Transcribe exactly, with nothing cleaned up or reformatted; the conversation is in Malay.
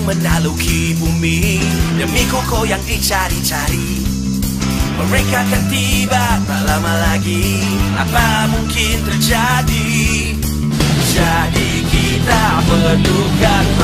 menaluki bumi demi koko yang dicari-cari. Mereka akan tiba tak lama lagi, apa mungkin terjadi? Jadi kita perlukan